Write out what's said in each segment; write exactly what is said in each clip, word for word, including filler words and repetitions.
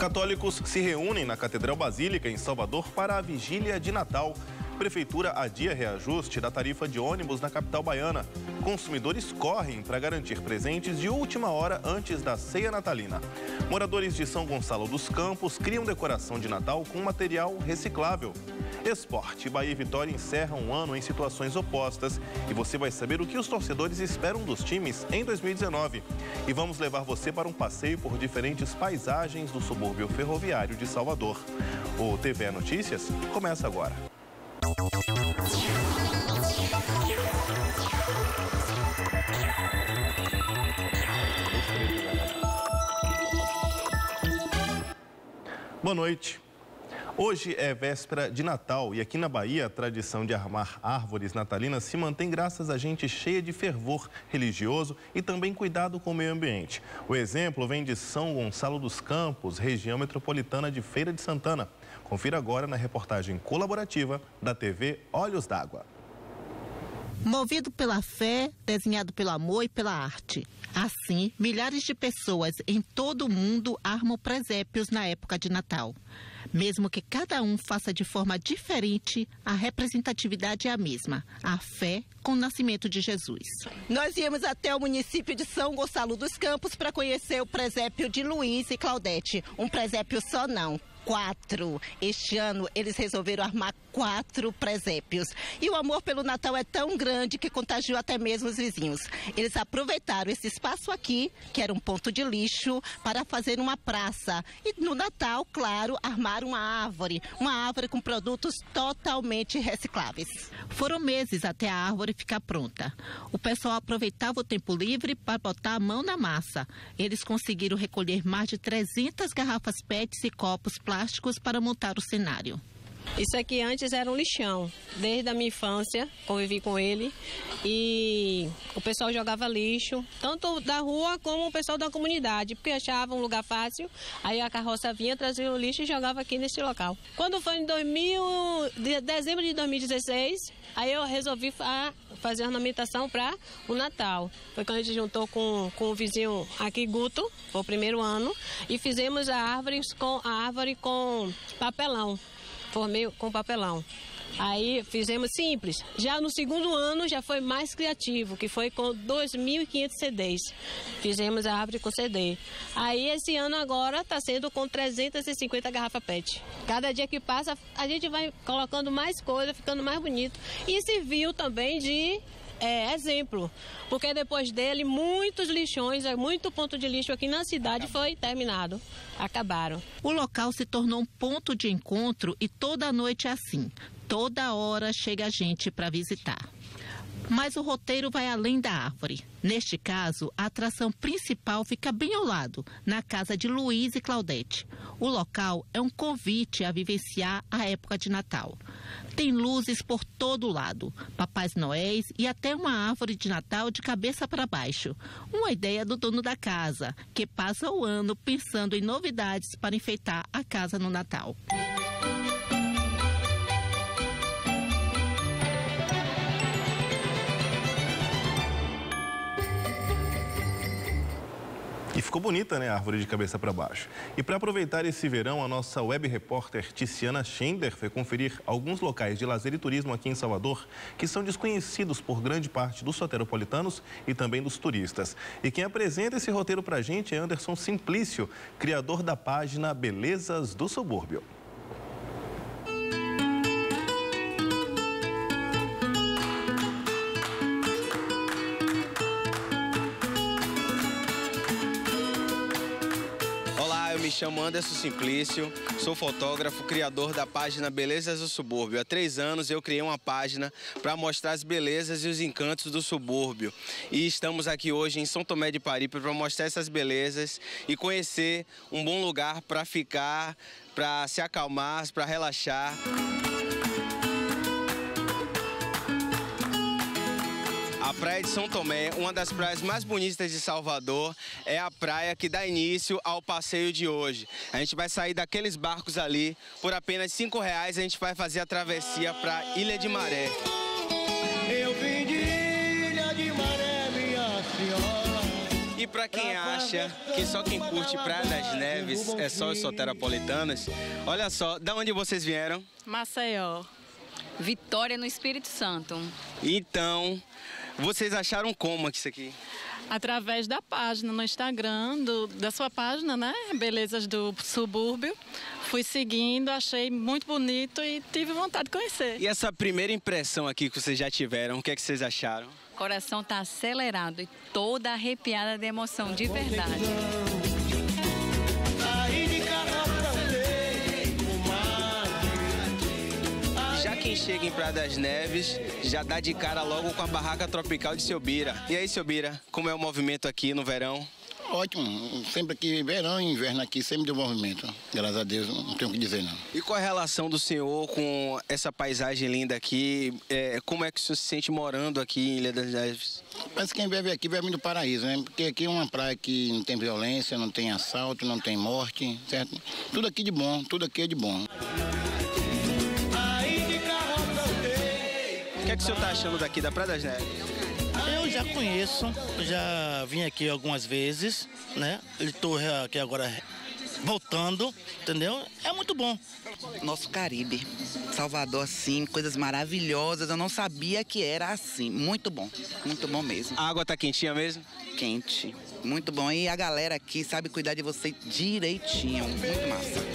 Católicos se reúnem na Catedral Basílica, em Salvador, para a vigília de Natal. Prefeitura adia reajuste da tarifa de ônibus na capital baiana. Consumidores correm para garantir presentes de última hora antes da ceia natalina. Moradores de São Gonçalo dos Campos criam decoração de Natal com material reciclável. Esporte, Bahia e Vitória encerram um ano em situações opostas e você vai saber o que os torcedores esperam dos times em dois mil e dezenove. E vamos levar você para um passeio por diferentes paisagens do subúrbio ferroviário de Salvador. O T V Notícias começa agora. Boa noite. Hoje é véspera de Natal e aqui na Bahia a tradição de armar árvores natalinas se mantém graças a gente cheia de fervor religioso e também cuidado com o meio ambiente. O exemplo vem de São Gonçalo dos Campos, região metropolitana de Feira de Santana. Confira agora na reportagem colaborativa da T V Olhos d'Água. Movido pela fé, desenhado pelo amor e pela arte. Assim, milhares de pessoas em todo o mundo armam presépios na época de Natal. Mesmo que cada um faça de forma diferente, a representatividade é a mesma, a fé com o nascimento de Jesus. Nós viemos até o município de São Gonçalo dos Campos para conhecer o presépio de Luiz e Claudete. Um presépio só não. Quatro. Este ano eles resolveram armar quatro presépios. E o amor pelo Natal é tão grande que contagiou até mesmo os vizinhos. Eles aproveitaram esse espaço aqui, que era um ponto de lixo, para fazer uma praça. E no Natal, claro, armaram uma árvore. Uma árvore com produtos totalmente recicláveis. Foram meses até a árvore ficar pronta. O pessoal aproveitava o tempo livre para botar a mão na massa. Eles conseguiram recolher mais de trezentas garrafas P E Ts e copos plásticos plásticos para montar o cenário. Isso aqui antes era um lixão. Desde a minha infância, convivi com ele e o pessoal jogava lixo, tanto da rua como o pessoal da comunidade, porque achava um lugar fácil, aí a carroça vinha, trazia o lixo e jogava aqui nesse local. Quando foi em dois mil, de dezembro de dois mil e dezesseis, aí eu resolvi fazer a ornamentação para o Natal. Foi quando a gente juntou com, com o vizinho aqui, Guto, foi o primeiro ano, e fizemos a árvore com, a árvore com papelão. Formei com papelão. Aí fizemos simples. Já no segundo ano já foi mais criativo, que foi com dois mil e quinhentos C Ds. Fizemos a árvore com C D. Aí esse ano agora está sendo com trezentas e cinquenta garrafas P E T. Cada dia que passa a gente vai colocando mais coisa, ficando mais bonito. E serviu também de É, exemplo, porque depois dele muitos lixões, muito ponto de lixo aqui na cidade foi terminado, acabaram. O local se tornou um ponto de encontro e toda noite é assim, toda hora chega gente para visitar. Mas o roteiro vai além da árvore. Neste caso, a atração principal fica bem ao lado, na casa de Luiz e Claudete. O local é um convite a vivenciar a época de Natal. Tem luzes por todo lado, Papais Noéis e até uma árvore de Natal de cabeça para baixo. Uma ideia do dono da casa, que passa o ano pensando em novidades para enfeitar a casa no Natal. E ficou bonita, né, a árvore de cabeça para baixo. E para aproveitar esse verão, a nossa web repórter Tiziana Schender foi conferir alguns locais de lazer e turismo aqui em Salvador que são desconhecidos por grande parte dos soteropolitanos e também dos turistas. E quem apresenta esse roteiro para a gente é Anderson Simplício, criador da página Belezas do Subúrbio. Me chamo Anderson Simplício, sou fotógrafo, criador da página Belezas do Subúrbio. Há três anos eu criei uma página para mostrar as belezas e os encantos do subúrbio. E estamos aqui hoje em São Tomé de Paripe para mostrar essas belezas e conhecer um bom lugar para ficar, para se acalmar, para relaxar. A praia de São Tomé, uma das praias mais bonitas de Salvador, é a praia que dá início ao passeio de hoje. A gente vai sair daqueles barcos ali, por apenas cinco reais a gente vai fazer a travessia para Ilha de Maré. Eu vim de Ilha de Maré, minha senhora. E pra quem acha que só quem curte Praia das Neves é só os soteropolitanos, olha só, da onde vocês vieram? Maceió. Vitória no Espírito Santo. Então, vocês acharam como isso aqui? Através da página no Instagram, do, da sua página, né? Belezas do Subúrbio. Fui seguindo, achei muito bonito e tive vontade de conhecer. E essa primeira impressão aqui que vocês já tiveram, o que é que vocês acharam? O coração está acelerado e toda arrepiada de emoção, de verdade. Já quem chega em Praia das Neves já dá de cara logo com a barraca tropical de Seu Bira. E aí, Seu Bira, como é o movimento aqui no verão? Ótimo, sempre aqui, verão e inverno aqui, sempre deu movimento. Graças a Deus, não tenho o que dizer, não. E qual é a relação do senhor com essa paisagem linda aqui? É, como é que o senhor se sente morando aqui em Ilha das Neves? Parece que quem vive aqui vive do paraíso, né? Porque aqui é uma praia que não tem violência, não tem assalto, não tem morte, certo? Tudo aqui de bom, tudo aqui é de bom. O que é que o senhor está achando daqui da Praia das Neves? Eu já conheço, já vim aqui algumas vezes, né? Estou aqui agora voltando, entendeu? É muito bom. Nosso Caribe, Salvador, assim, coisas maravilhosas. Eu não sabia que era assim. Muito bom, muito bom mesmo. A água tá quentinha mesmo? Quente, muito bom. E a galera aqui sabe cuidar de você direitinho, muito massa.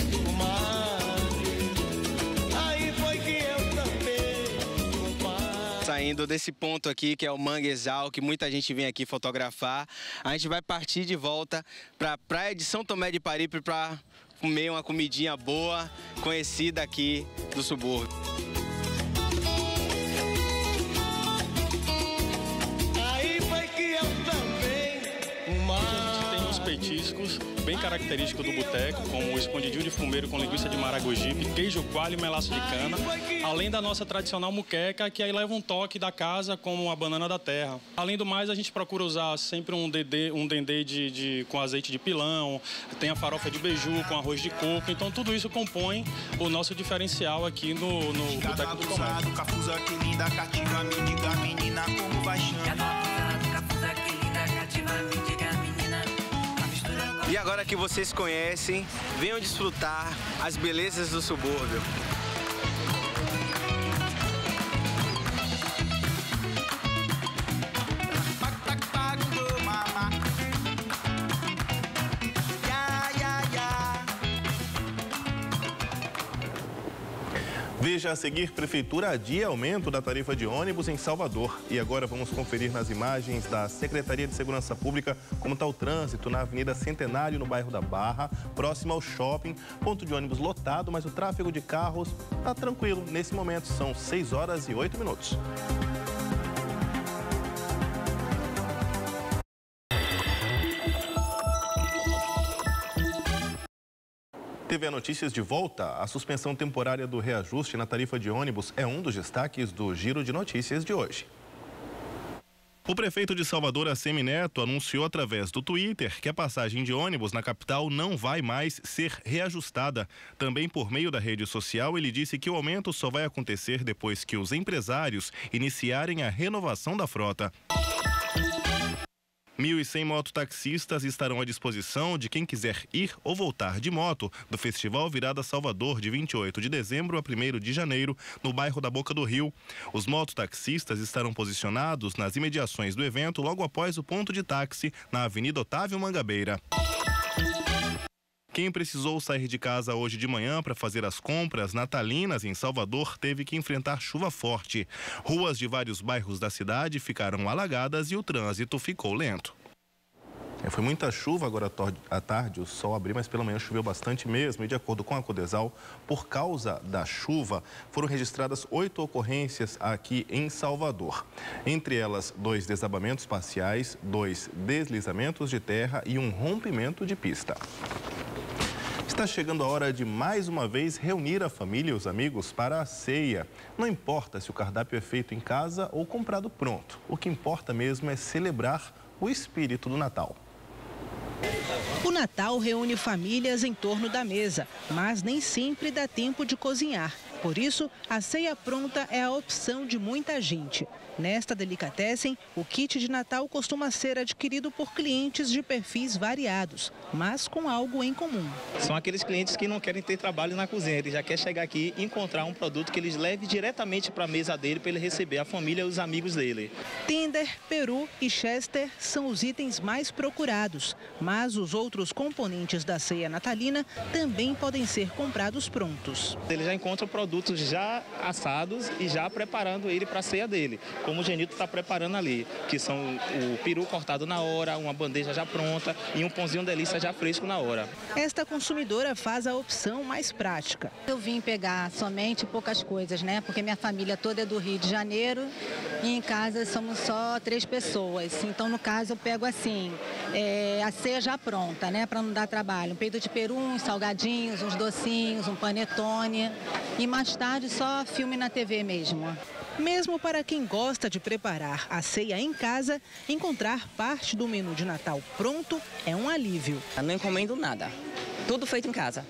Saindo desse ponto aqui, que é o Manguezal, que muita gente vem aqui fotografar, a gente vai partir de volta para a praia de São Tomé de Paripe para comer uma comidinha boa, conhecida aqui do subúrbio. Aí foi que eu também. A gente tem uns petiscos bem característico do boteco, como o escondidinho de fumeiro com linguiça de maragogipe, queijo coalho e melaço de cana, além da nossa tradicional muqueca, que aí leva um toque da casa, como a banana da terra. Além do mais, a gente procura usar sempre um dendê, um dendê de, de, com azeite de pilão, tem a farofa de beiju com arroz de coco, então tudo isso compõe o nosso diferencial aqui no, no Boteco do Comércio. Cafuza que linda, cativa, me diga, menina, como vai chamar? Cafuza que linda, cativa, me diga, menina. E agora que vocês conhecem, venham desfrutar as belezas do subúrbio. Veja a seguir, Prefeitura adia aumento da tarifa de ônibus em Salvador. E agora vamos conferir nas imagens da Secretaria de Segurança Pública como está o trânsito na Avenida Centenário, no bairro da Barra, próximo ao shopping. Ponto de ônibus lotado, mas o tráfego de carros está tranquilo. Nesse momento são seis horas e oito minutos. T V Notícias de volta. A suspensão temporária do reajuste na tarifa de ônibus é um dos destaques do Giro de Notícias de hoje. O prefeito de Salvador, Assemi Neto, anunciou através do Twitter que a passagem de ônibus na capital não vai mais ser reajustada. Também por meio da rede social, ele disse que o aumento só vai acontecer depois que os empresários iniciarem a renovação da frota. mil e cem mototaxistas estarão à disposição de quem quiser ir ou voltar de moto do Festival Virada Salvador, de vinte e oito de dezembro a primeiro de janeiro, no bairro da Boca do Rio. Os mototaxistas estarão posicionados nas imediações do evento, logo após o ponto de táxi, na Avenida Otávio Mangabeira. Quem precisou sair de casa hoje de manhã para fazer as compras natalinas em Salvador teve que enfrentar chuva forte. Ruas de vários bairros da cidade ficaram alagadas e o trânsito ficou lento. É, foi muita chuva agora à tarde, o sol abriu, mas pela manhã choveu bastante mesmo. E de acordo com a Codesal, por causa da chuva, foram registradas oito ocorrências aqui em Salvador. Entre elas, dois desabamentos parciais, dois deslizamentos de terra e um rompimento de pista. Está chegando a hora de, mais uma vez, reunir a família e os amigos para a ceia. Não importa se o cardápio é feito em casa ou comprado pronto. O que importa mesmo é celebrar o espírito do Natal. O Natal reúne famílias em torno da mesa, mas nem sempre dá tempo de cozinhar. Por isso, a ceia pronta é a opção de muita gente. Nesta delicatessen, o kit de Natal costuma ser adquirido por clientes de perfis variados, mas com algo em comum. São aqueles clientes que não querem ter trabalho na cozinha, ele já quer chegar aqui e encontrar um produto que eles leve diretamente para a mesa dele, para ele receber a família e os amigos dele. Tender, peru e chester são os itens mais procurados, mas os outros componentes da ceia natalina também podem ser comprados prontos. Ele já encontra produtos já assados e já preparando ele para a ceia dele, como o Genito está preparando ali, que são o peru cortado na hora, uma bandeja já pronta e um pãozinho delícia já fresco na hora. Esta consumidora faz a opção mais prática. Eu vim pegar somente poucas coisas, né? Porque minha família toda é do Rio de Janeiro e em casa somos só três pessoas. Então, no caso, eu pego assim, é, a ceia já pronta, né? Para não dar trabalho. Um peito de peru, uns salgadinhos, uns docinhos, um panetone e mais tarde só filme na T V mesmo. Mesmo para quem gosta de preparar a ceia em casa, encontrar parte do menu de Natal pronto é um alívio. Eu não encomendo nada, tudo feito em casa.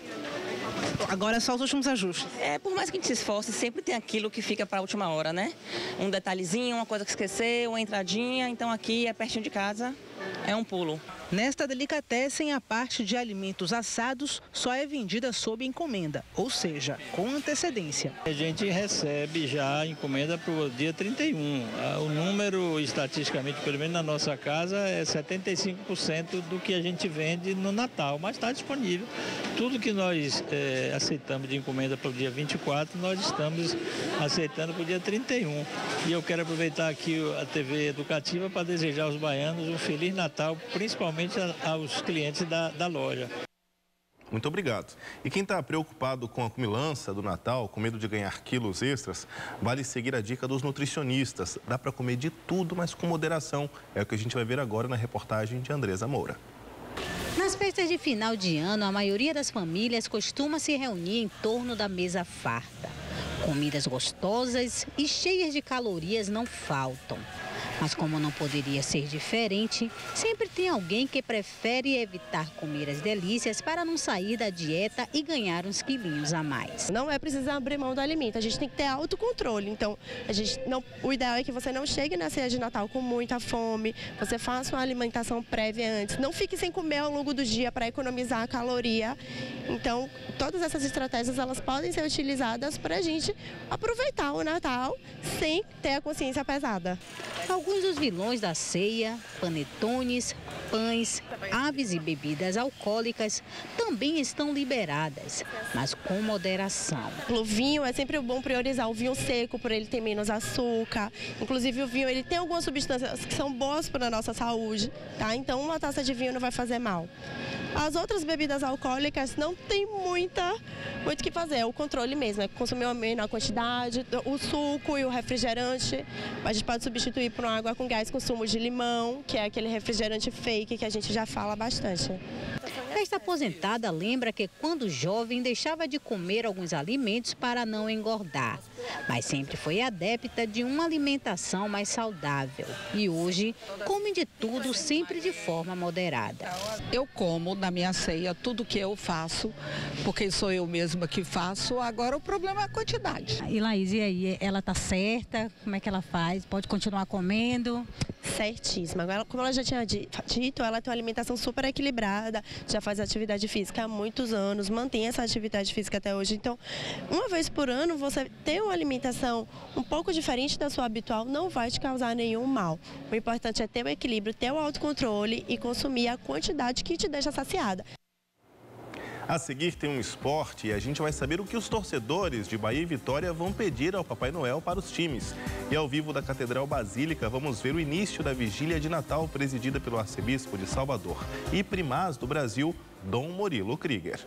Agora só os últimos ajustes. É, por mais que a gente se esforce, sempre tem aquilo que fica para a última hora, né? Um detalhezinho, uma coisa que esqueceu, uma entradinha, então aqui é pertinho de casa, é um pulo. Nesta delicatessen, a parte de alimentos assados só é vendida sob encomenda, ou seja, com antecedência. A gente recebe já a encomenda para o dia trinta e um. O número, estatisticamente, pelo menos na nossa casa, é setenta e cinco por cento do que a gente vende no Natal, mas está disponível. Tudo que nós é, aceitamos de encomenda para o dia vinte e quatro, nós estamos aceitando para o dia trinta e um. E eu quero aproveitar aqui a T V Educativa para desejar aos baianos um Feliz Natal, principalmente aos clientes da, da loja. Muito obrigado. E quem está preocupado com a comilança do Natal, com medo de ganhar quilos extras, vale seguir a dica dos nutricionistas. Dá para comer de tudo, mas com moderação. É o que a gente vai ver agora na reportagem de Andresa Moura. Nas festas de final de ano, a maioria das famílias costuma se reunir em torno da mesa farta. Comidas gostosas e cheias de calorias não faltam. Mas como não poderia ser diferente, sempre tem alguém que prefere evitar comer as delícias para não sair da dieta e ganhar uns quilinhos a mais. Não é preciso abrir mão do alimento, a gente tem que ter autocontrole. Então, a gente não, o ideal é que você não chegue na ceia de Natal com muita fome, você faça uma alimentação prévia antes, não fique sem comer ao longo do dia para economizar a caloria. Então, todas essas estratégias elas podem ser utilizadas para a gente aproveitar o Natal sem ter a consciência pesada. Alguns dos vilões da ceia, panetones, pães, aves e bebidas alcoólicas também estão liberadas, mas com moderação. O vinho é sempre bom priorizar o vinho seco, por ele ter menos açúcar. Inclusive o vinho ele tem algumas substâncias que são boas para a nossa saúde, tá? Então uma taça de vinho não vai fazer mal. As outras bebidas alcoólicas não tem muita, muito o que fazer, é o controle mesmo, é consumir a menor quantidade, o suco e o refrigerante, a gente pode substituir por uma água com gás com sumo de limão, que é aquele refrigerante fake que a gente já fala bastante. Esta aposentada lembra que quando jovem deixava de comer alguns alimentos para não engordar, mas sempre foi adepta de uma alimentação mais saudável e hoje come de tudo sempre de forma moderada. Eu como na minha ceia tudo que eu faço, porque sou eu mesma que faço, agora o problema é a quantidade. E Laís, e aí, ela tá certa? Como é que ela faz? Pode continuar comendo? Certíssima. Agora, como ela já tinha dito, ela tem uma alimentação super equilibrada, já faz atividade física há muitos anos, mantém essa atividade física até hoje. Então, uma vez por ano, você ter uma alimentação um pouco diferente da sua habitual não vai te causar nenhum mal. O importante é ter o equilíbrio, ter o autocontrole e consumir a quantidade que te deixa saciada. A seguir tem um esporte e a gente vai saber o que os torcedores de Bahia e Vitória vão pedir ao Papai Noel para os times. E ao vivo da Catedral Basílica vamos ver o início da vigília de Natal presidida pelo arcebispo de Salvador e primaz do Brasil, Dom Murilo Krieger.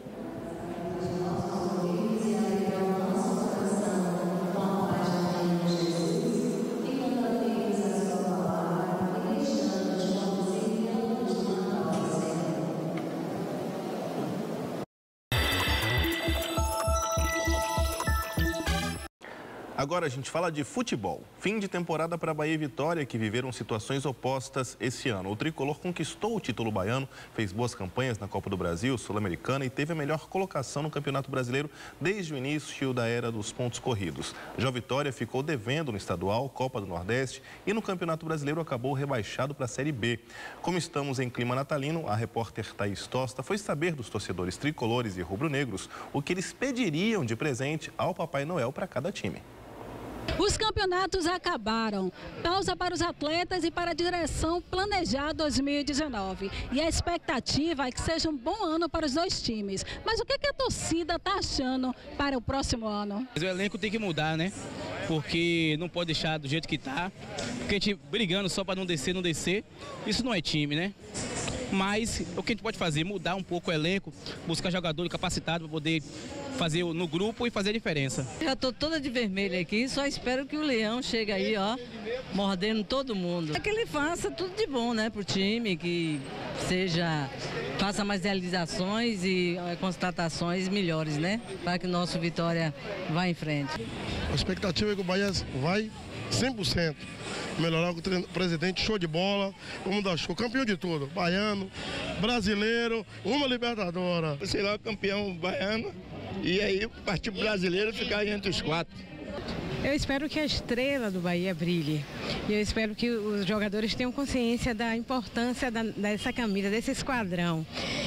Agora a gente fala de futebol. Fim de temporada para Bahia e Vitória, que viveram situações opostas esse ano. O tricolor conquistou o título baiano, fez boas campanhas na Copa do Brasil, Sul-Americana e teve a melhor colocação no Campeonato Brasileiro desde o início da era dos pontos corridos. Já o Vitória ficou devendo no estadual, Copa do Nordeste e no Campeonato Brasileiro acabou rebaixado para a Série B. Como estamos em clima natalino, a repórter Thaís Tosta foi saber dos torcedores tricolores e rubro-negros o que eles pediriam de presente ao Papai Noel para cada time. Os campeonatos acabaram. Pausa para os atletas e para a direção planejar dois mil e dezenove. E a expectativa é que seja um bom ano para os dois times. Mas o que, que a torcida está achando para o próximo ano? O elenco tem que mudar, né? Porque não pode deixar do jeito que está. Porque a gente brigando só para não descer, não descer, isso não é time, né? Mas o que a gente pode fazer? Mudar um pouco o elenco, buscar jogador capacitado para poder fazer no grupo e fazer a diferença. Já estou toda de vermelho aqui, só espero que o Leão chegue aí, ó, mordendo todo mundo. É que ele faça tudo de bom, né, pro time, que seja, faça mais realizações e é, constatações melhores, né, para que o nosso Vitória vá em frente. A expectativa é que o Bahia vai cem por cento. Melhorar o presidente, show de bola, vamos dar show, campeão de tudo, baiano, brasileiro, uma Libertadora. Sei lá, campeão baiano e aí partir brasileiro ficar entre os quatro. Eu espero que a estrela do Bahia brilhe e eu espero que os jogadores tenham consciência da importância da, dessa camisa, desse esquadrão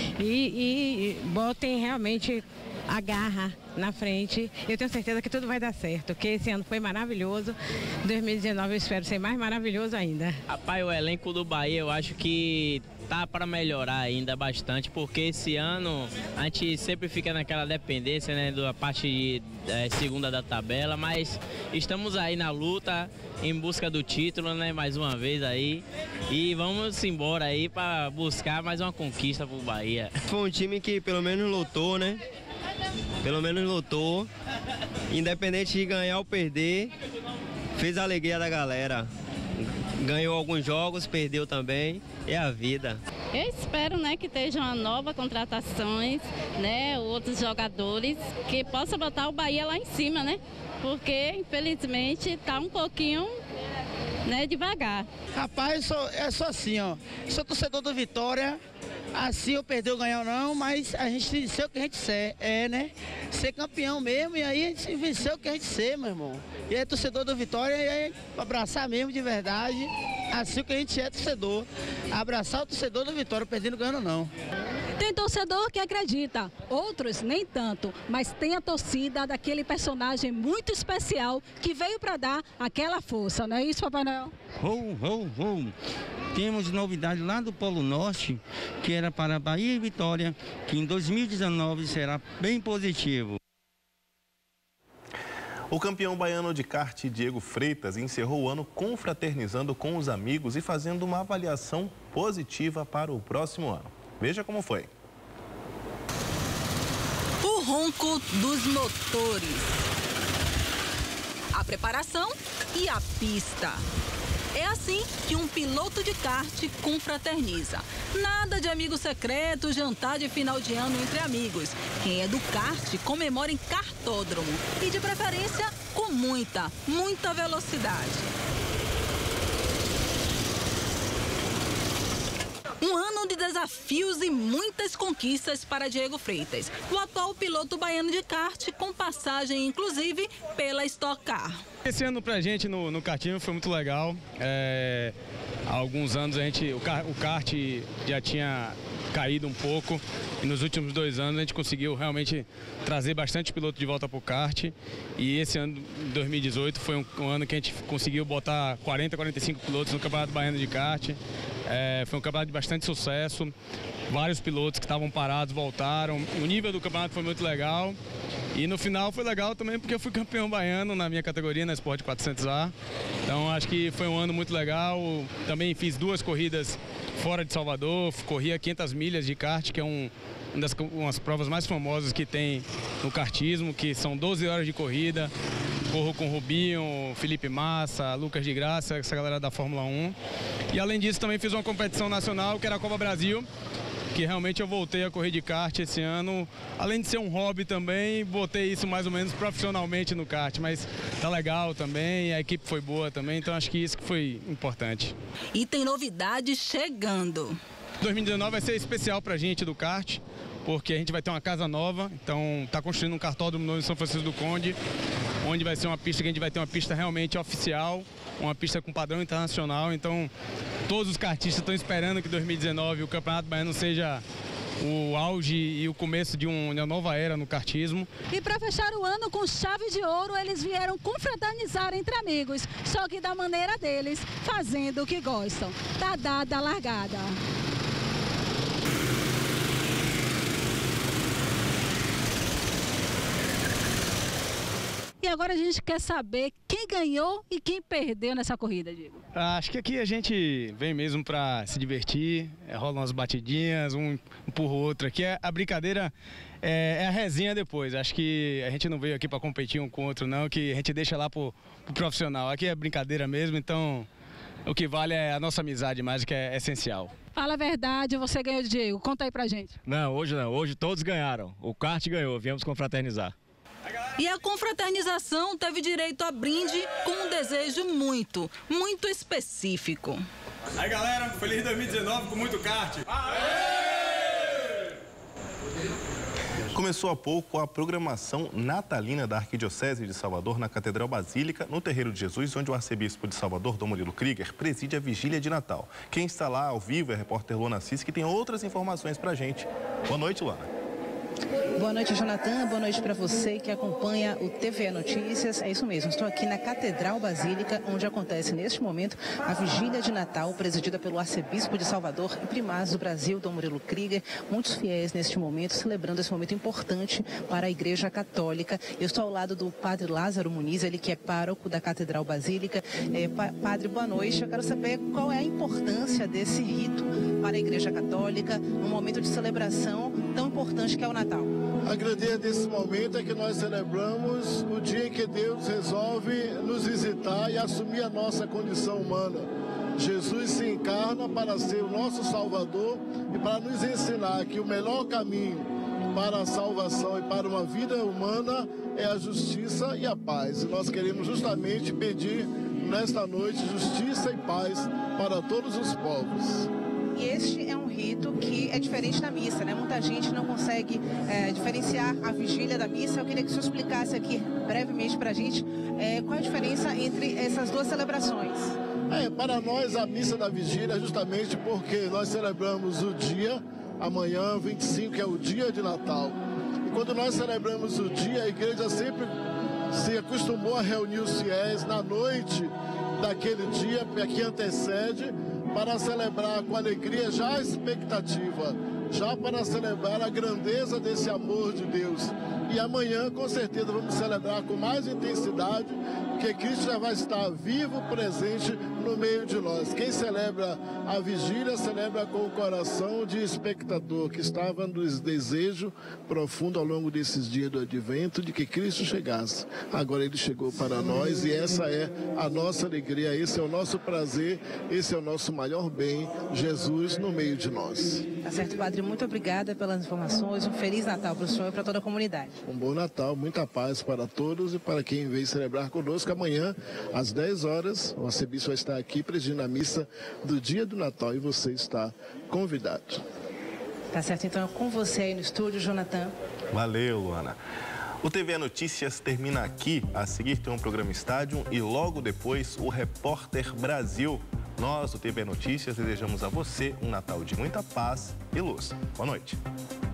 e, e botem realmente a garra na frente. Eu tenho certeza que tudo vai dar certo, que esse ano foi maravilhoso. dois mil e dezenove eu espero ser mais maravilhoso ainda. Rapaz, o elenco do Bahia eu acho que tá para melhorar ainda bastante, porque esse ano a gente sempre fica naquela dependência, né, da parte é, segunda da tabela, mas estamos aí na luta em busca do título, né, mais uma vez aí, e vamos embora aí para buscar mais uma conquista pro Bahia. Foi um time que pelo menos lutou, né? Pelo menos lutou, independente de ganhar ou perder, fez a alegria da galera. Ganhou alguns jogos, perdeu também, é a vida. Eu espero, né, que estejam novas contratações, né, outros jogadores, que possa botar o Bahia lá em cima, né? Porque, infelizmente, está um pouquinho, né, devagar. Rapaz, eu sou, é só assim, ó, sou torcedor do Vitória. Assim eu perder ou ganhar ou não, mas a gente ser o que a gente ser, é, né? Ser campeão mesmo, e aí a gente vencer o que a gente ser, meu irmão. E aí torcedor do Vitória, e aí abraçar mesmo de verdade, assim o que a gente é torcedor. Abraçar o torcedor do Vitória, perdendo, ganhando ou não. Tem torcedor que acredita, outros nem tanto, mas tem a torcida daquele personagem muito especial que veio para dar aquela força, não é isso, Papai Noel? Ho, ho, ho. Temos novidade lá do Polo Norte, que era para Bahia e Vitória, que em dois mil e dezenove será bem positivo. O campeão baiano de kart, Diego Freitas, encerrou o ano confraternizando com os amigos e fazendo uma avaliação positiva para o próximo ano. Veja como foi. O ronco dos motores, a preparação e a pista. É assim que um piloto de kart confraterniza. Nada de amigo secreto, jantar de final de ano entre amigos. Quem é do kart comemora em kartódromo e de preferência com muita, muita velocidade. Um ano de desafios e muitas conquistas para Diego Freitas, o atual piloto baiano de kart, com passagem inclusive pela Stock Car. Esse ano pra gente no, no kartismo foi muito legal. É, há alguns anos a gente, o, kart, o kart já tinha caído um pouco e nos últimos dois anos a gente conseguiu realmente trazer bastante piloto de volta para o kart, e esse ano, dois mil e dezoito, foi um, um ano que a gente conseguiu botar quarenta, quarenta e cinco pilotos no Campeonato Baiano de Kart. É, foi um campeonato de bastante sucesso, vários pilotos que estavam parados voltaram, o nível do campeonato foi muito legal. E no final foi legal também porque eu fui campeão baiano na minha categoria, na Sport quatrocentos A. Então acho que foi um ano muito legal. Também fiz duas corridas fora de Salvador, corri a quinhentas milhas de kart, que é um, uma das umas provas mais famosas que tem no kartismo, que são doze horas de corrida. Corro com o Rubinho, Felipe Massa, Lucas de Graça, essa galera da Fórmula um. E além disso também fiz uma competição nacional, que era a Copa Brasil, que realmente eu voltei a correr de kart esse ano. Além de ser um hobby também, botei isso mais ou menos profissionalmente no kart, mas tá legal também, a equipe foi boa também, então acho que isso que foi importante. E tem novidades chegando. dois mil e dezenove vai ser especial pra gente do kart, porque a gente vai ter uma casa nova, então tá construindo um kartódromo novo em São Francisco do Conde, onde vai ser uma pista que a gente vai ter uma pista realmente oficial, uma pista com padrão internacional, então todos os kartistas estão esperando que dois mil e dezenove o Campeonato Baiano seja o auge e o começo de uma nova era no kartismo. E para fechar o ano com chave de ouro, eles vieram confraternizar entre amigos, só que da maneira deles, fazendo o que gostam. Tá dada a largada. E agora a gente quer saber quem ganhou e quem perdeu nessa corrida, Diego. Acho que aqui a gente vem mesmo para se divertir, é, rolam umas batidinhas, um empurra o outro aqui. A brincadeira é, é a resenha depois. Acho que a gente não veio aqui para competir um com o outro, não, que a gente deixa lá pro, pro profissional. Aqui é brincadeira mesmo, então o que vale é a nossa amizade mais, que é essencial. Fala a verdade, você ganhou, Diego. Conta aí pra gente. Não, hoje não. Hoje todos ganharam. O kart ganhou, viemos confraternizar. E a confraternização teve direito a brinde com um desejo muito, muito específico. Aí galera, feliz dois mil e dezenove com muito kart. Aê! Começou há pouco a programação natalina da Arquidiocese de Salvador na Catedral Basílica, no Terreiro de Jesus, onde o arcebispo de Salvador, Dom Murilo Krieger, preside a vigília de Natal. Quem está lá ao vivo é a repórter Luana Assis, que tem outras informações pra gente. Boa noite, Luana. Boa noite, Jonathan. Boa noite para você que acompanha o T V Notícias. É isso mesmo, estou aqui na Catedral Basílica, onde acontece neste momento a vigília de Natal, presidida pelo arcebispo de Salvador e primaz do Brasil, Dom Murilo Krieger. Muitos fiéis neste momento, celebrando esse momento importante para a Igreja Católica. Eu estou ao lado do padre Lázaro Muniz, ele que é pároco da Catedral Basílica. É, pa padre, boa noite. Eu quero saber qual é a importância desse rito para a Igreja Católica, num momento de celebração tão importante que é o Natal. A grandeza desse momento é que nós celebramos o dia em que Deus resolve nos visitar e assumir a nossa condição humana. Jesus se encarna para ser o nosso Salvador e para nos ensinar que o melhor caminho para a salvação e para uma vida humana é a justiça e a paz. E nós queremos justamente pedir nesta noite justiça e paz para todos os povos. E este é um rito que é diferente da missa, né? Muita gente não consegue é, diferenciar a vigília da missa. Eu queria que o senhor explicasse aqui brevemente para a gente é, qual a diferença entre essas duas celebrações. É, para nós a missa da vigília é justamente porque nós celebramos o dia, amanhã, vinte e cinco, que é o dia de Natal. E quando nós celebramos o dia, a igreja sempre se acostumou a reunir os fiéis na noite daquele dia que antecede, para celebrar com alegria já a expectativa, já para celebrar a grandeza desse amor de Deus. E amanhã, com certeza, vamos celebrar com mais intensidade, porque Cristo já vai estar vivo, presente no meio de nós. Quem celebra a vigília, celebra com o coração de espectador, que estava no desejo profundo ao longo desses dias do Advento, de que Cristo chegasse. Agora ele chegou para nós e essa é a nossa alegria, esse é o nosso prazer, esse é o nosso maior bem, Jesus no meio de nós. Tá certo, padre. Muito obrigada pelas informações. Um Feliz Natal para o senhor e para toda a comunidade. Um bom Natal, muita paz para todos e para quem veio celebrar conosco. Amanhã, às dez horas, o arcebispo vai estar aqui presidindo a missa do dia do Natal e você está convidado. Tá certo, então, com você aí no estúdio, Jonathan. Valeu, Luana. O T V Notícias termina aqui. A seguir tem um programa Estádio e logo depois o Repórter Brasil. Nós, do T V Notícias, desejamos a você um Natal de muita paz e luz. Boa noite.